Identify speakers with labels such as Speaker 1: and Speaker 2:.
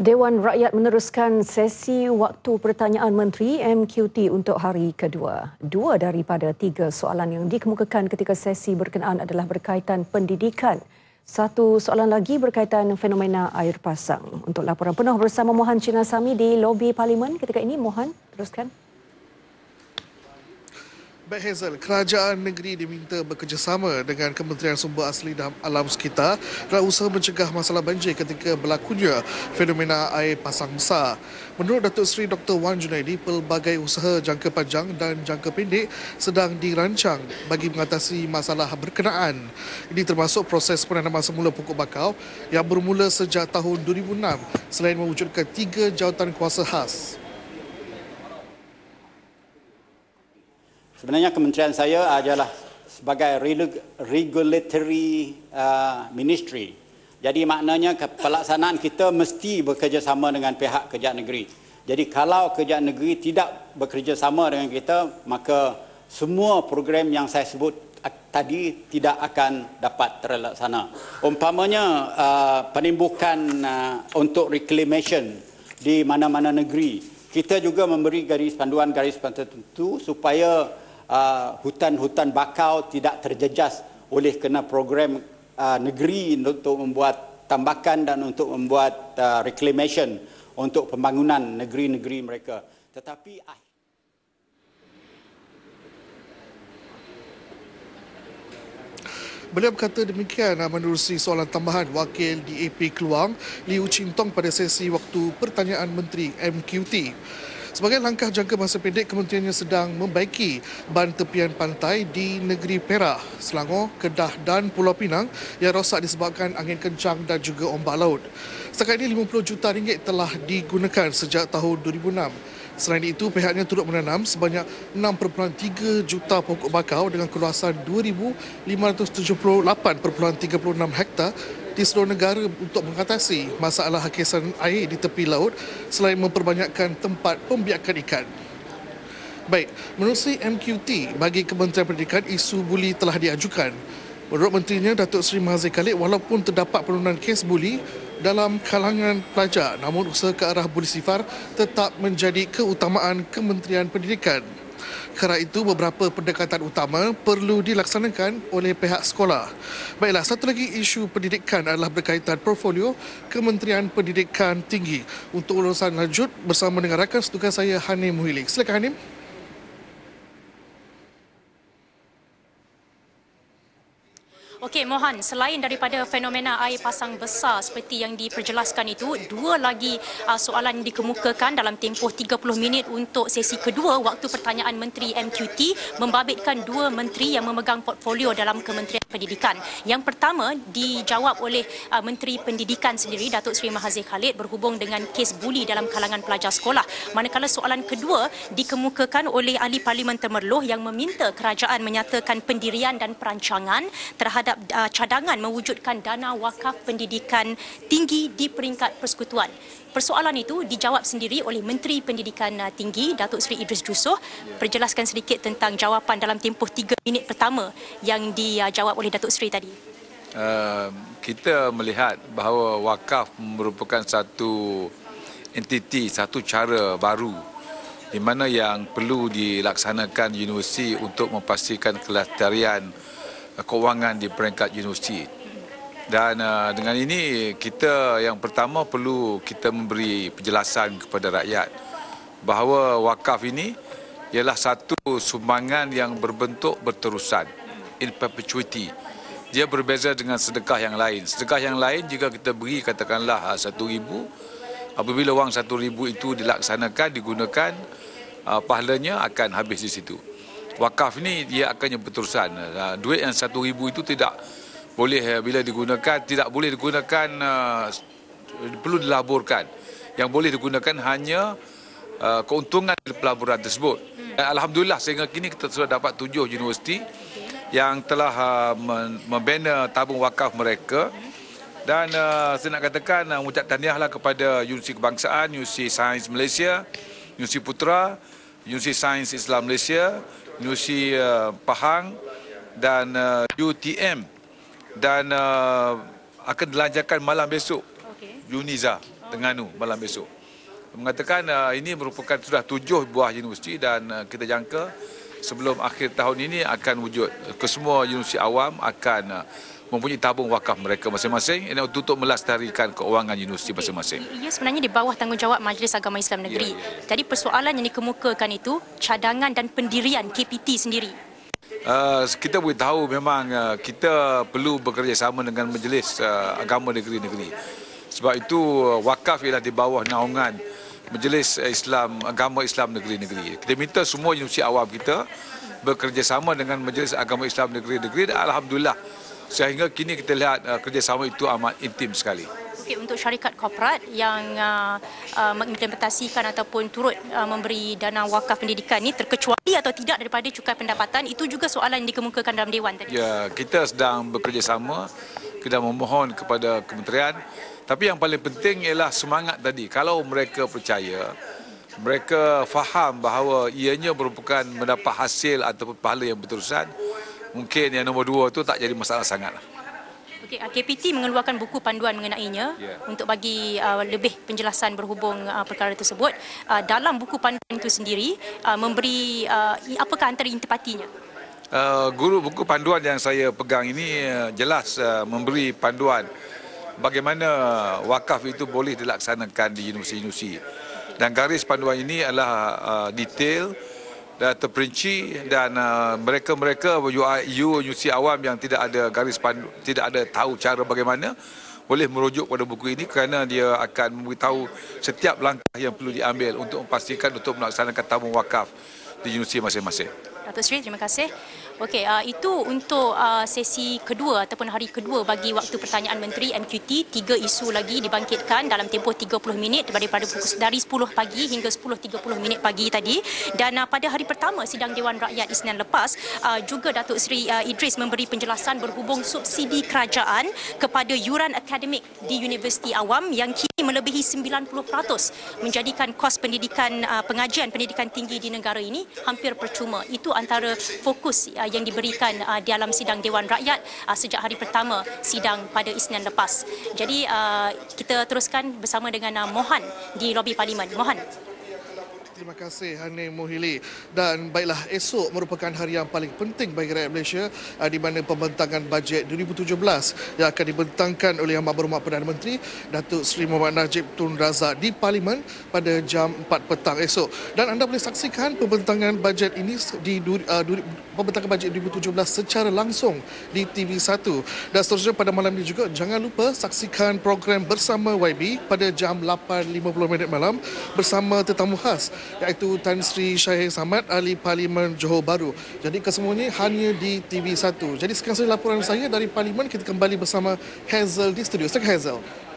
Speaker 1: Dewan Rakyat meneruskan sesi waktu pertanyaan Menteri MQT untuk hari kedua. Dua daripada tiga soalan yang dikemukakan ketika sesi berkenaan adalah berkaitan pendidikan. Satu soalan lagi berkaitan fenomena air pasang. Untuk laporan penuh bersama Mohan Chinasamy di lobi Parlimen ketika ini, Mohan, teruskan.
Speaker 2: Baik Hazel, kerajaan negeri diminta bekerjasama dengan Kementerian Sumber Asli dan Alam Sekitar dalam usaha mencegah masalah banjir ketika berlakunya fenomena air pasang besar. Menurut Datuk Seri Dr. Wan Junaidi, pelbagai usaha jangka panjang dan jangka pendek sedang dirancang bagi mengatasi masalah berkenaan. Ini termasuk proses penanaman semula pokok bakau yang bermula sejak tahun 2006 selain mewujudkan 3 jawatan kuasa khas.
Speaker 3: Sebenarnya kementerian saya adalah sebagai regulatory ministry. Jadi maknanya pelaksanaan kita mesti bekerjasama dengan pihak kerajaan negeri. Jadi kalau kerajaan negeri tidak bekerjasama dengan kita, maka semua program yang saya sebut tadi tidak akan dapat terlaksana. Umpamanya penimbukan untuk reclamation di mana-mana negeri. Kita juga memberi garis panduan tertentu supaya hutan-hutan bakau tidak terjejas oleh kena program negeri untuk membuat tambakan dan untuk membuat reclamation untuk pembangunan negeri-negeri mereka. Tetapi
Speaker 2: Beliau berkata demikian menerusi soalan tambahan Wakil DAP Keluang, Liu Chin Tong pada sesi waktu pertanyaan Menteri MQT. Sebagai langkah jangka masa pendek, kementeriannya sedang membaiki ban tepian pantai di negeri Perak, Selangor, Kedah dan Pulau Pinang yang rosak disebabkan angin kencang dan juga ombak laut. Setakat ini RM50 juta telah digunakan sejak tahun 2006. Selain itu, pihaknya turut menanam sebanyak 6.3 juta pokok bakau dengan keluasan 2,578.36 hektar di seluruh negara untuk mengatasi masalah hakisan air di tepi laut selain memperbanyakkan tempat pembiakan ikan. Baik, menerusi MQT bagi Kementerian Pendidikan, isu buli telah diajukan. Menurut menterinya, Datuk Seri Mahathir Khalid, walaupun terdapat penurunan kes buli dalam kalangan pelajar, namun usaha ke arah buli sifar tetap menjadi keutamaan Kementerian Pendidikan. Kerana itu, beberapa pendekatan utama perlu dilaksanakan oleh pihak sekolah. Baiklah, satu lagi isu pendidikan adalah berkaitan portfolio Kementerian Pendidikan Tinggi. Untuk urusan lanjut, bersama dengan rakan setugas saya, Hanim Muhilik. Silakan Hanim.
Speaker 4: Okey Mohan, selain daripada fenomena air pasang besar seperti yang diperjelaskan itu, dua lagi soalan dikemukakan dalam tempoh 30 minit untuk sesi kedua waktu pertanyaan Menteri MQT membabitkan dua menteri yang memegang portfolio dalam Kementerian Pendidikan. Yang pertama dijawab oleh Menteri Pendidikan sendiri, Datuk Seri Mahathir Khalid, berhubung dengan kes buli dalam kalangan pelajar sekolah. Manakala soalan kedua dikemukakan oleh Ahli Parlimen Temerloh yang meminta kerajaan menyatakan pendirian dan perancangan terhadap cadangan mewujudkan dana wakaf pendidikan tinggi di peringkat persekutuan. Persoalan itu dijawab sendiri oleh Menteri Pendidikan Tinggi, Datuk Seri Idris Jussoh. Perjelaskan sedikit tentang jawapan dalam tempoh 3 minit pertama yang dijawab oleh Datuk Seri tadi.
Speaker 5: Kita melihat bahawa wakaf merupakan satu entiti, satu cara baru di mana yang perlu dilaksanakan universiti untuk memastikan kelestarian kewangan di peringkat universiti. Dan dengan ini kita yang pertama perlu kita memberi penjelasan kepada rakyat bahawa wakaf ini ialah satu sumbangan yang berbentuk berterusan, in perpetuity. Dia berbeza dengan sedekah yang lain. Sedekah yang lain jika kita beri katakanlah RM1,000, apabila wang RM1,000 itu dilaksanakan, digunakan, pahalanya akan habis di situ. Wakaf ini dia akannya berterusan. Duit yang RM1,000 itu tidak boleh bila digunakan, tidak boleh digunakan, perlu dilaburkan. Yang boleh digunakan hanya keuntungan dari pelaburan tersebut. Alhamdulillah sehingga kini kita sudah dapat 7 universiti yang telah membina tabung wakaf mereka. Dan saya nak katakan mengucap tahniahlah kepada Universiti Kebangsaan, Universiti Sains Malaysia, Universiti Putra, Universiti Sains Islam Malaysia, Universiti Pahang dan UTM, dan akan dilancarkan malam besok UNIZA. Terengganu malam besok. Mengatakan ini merupakan sudah 7 buah universiti dan kita jangka sebelum akhir tahun ini akan wujud. Kesemua universiti awam akan mempunyai tabung wakaf mereka masing-masing untuk melestarikan keuangan universiti masing-masing.
Speaker 4: Ia sebenarnya di bawah tanggungjawab Majlis Agama Islam Negeri. Jadi persoalan yang dikemukakan itu cadangan dan pendirian KPT sendiri.
Speaker 5: Kita boleh tahu memang kita perlu bekerjasama dengan Majlis Agama Negeri-Negeri. Sebab itu wakaf ialah di bawah naungan Majlis Agama Islam Negeri-Negeri. Kita minta semua universiti awam kita bekerjasama dengan Majlis Agama Islam Negeri-Negeri dan alhamdulillah sehingga kini kita lihat kerjasama itu amat intim sekali.
Speaker 4: Okey, untuk syarikat korporat yang mengimplementasikan ataupun turut memberi dana wakaf pendidikan ini terkecuali atau tidak daripada cukai pendapatan, itu juga soalan yang dikemukakan dalam Dewan tadi.
Speaker 5: Ya, kita sedang bekerjasama, kita memohon kepada kementerian. Tapi yang paling penting ialah semangat tadi. Kalau mereka percaya, mereka faham bahawa ianya merupakan mendapat hasil ataupun pahala yang berterusan, mungkin yang nombor 2 itu tak jadi masalah sangatlah.
Speaker 4: Okey, KPT mengeluarkan buku panduan mengenainya untuk bagi lebih penjelasan berhubung perkara tersebut. Dalam buku panduan itu sendiri memberi apakah antara intipatinya?
Speaker 5: Guru buku panduan yang saya pegang ini jelas memberi panduan bagaimana wakaf itu boleh dilaksanakan di universiti-universiti. Dan garis panduan ini adalah detail dan terperinci dan mereka-mereka universiti awam yang tidak ada garis panduan, tidak ada tahu cara bagaimana, boleh merujuk pada buku ini kerana dia akan memberitahu setiap langkah yang perlu diambil untuk memastikan untuk melaksanakan tabung wakaf di universiti masing-masing.
Speaker 4: Datuk Seri, terima kasih. Okey, itu untuk sesi kedua ataupun hari kedua bagi waktu pertanyaan Menteri MQT. 3 isu lagi dibangkitkan dalam tempoh 30 minit dari 10 pagi hingga 10.30 pagi tadi. Dan pada hari pertama sidang Dewan Rakyat Isnin lepas, juga Datuk Seri Idris memberi penjelasan berhubung subsidi kerajaan kepada yuran akademik di universiti awam yang kini melebihi 90%, menjadikan kos pendidikan pengajian pendidikan tinggi di negara ini hampir percuma. Itu antara fokus yang diberikan dalam sidang Dewan Rakyat sejak hari pertama sidang pada Isnin lepas. Jadi kita teruskan bersama dengan Mohan di lobi Parlimen. Mohan.
Speaker 2: Terima kasih Hanim Mohili. Dan baiklah, esok merupakan hari yang paling penting bagi rakyat Malaysia di mana pembentangan bajet 2017 yang akan dibentangkan oleh Yang Berhormat Perdana Menteri Datuk Seri Mohamed Najib Tun Razak di Parlimen pada jam 4 petang esok. Dan anda boleh saksikan pembentangan bajet ini pembentangan bajet 2017 secara langsung di TV1. Dan seterusnya pada malam ini juga jangan lupa saksikan program Bersama YB pada jam 8.50 malam bersama tetamu khas iaitu Tan Sri Syahir Samad, Ahli Parlimen Johor Bahru. Jadi kesemuanya hanya di TV1. Jadi sekian sahaja laporan saya dari Parlimen. Kita kembali bersama Hazel di studio. Silakan Hazel.